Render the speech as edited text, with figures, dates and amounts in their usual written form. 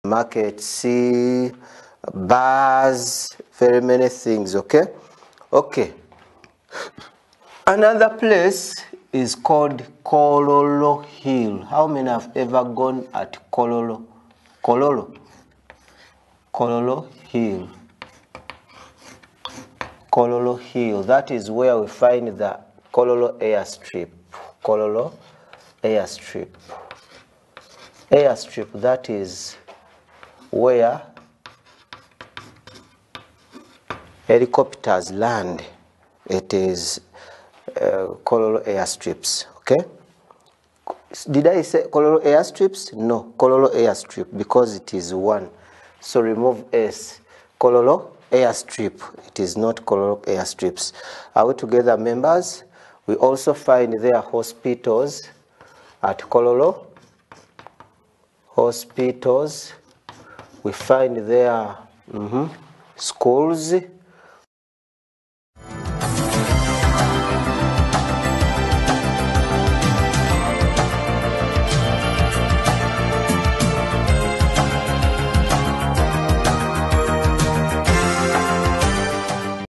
markets, bars, very many things, okay? Okay. Another place is called Kololo Hill. How many have ever gone at Kololo? Kololo Hill. Kololo Hill. That is where we find the Kololo airstrip. Kololo airstrip. Airstrip, that is where helicopters land. It is Kololo airstrips, okay? Did I say Kololo airstrips? No, Kololo airstrip, because it is one. So remove S. Kololo airstrip. It is not Kololo airstrips. Are we together, members? We also find there hospitals at Kololo. Hospitals. We find there schools.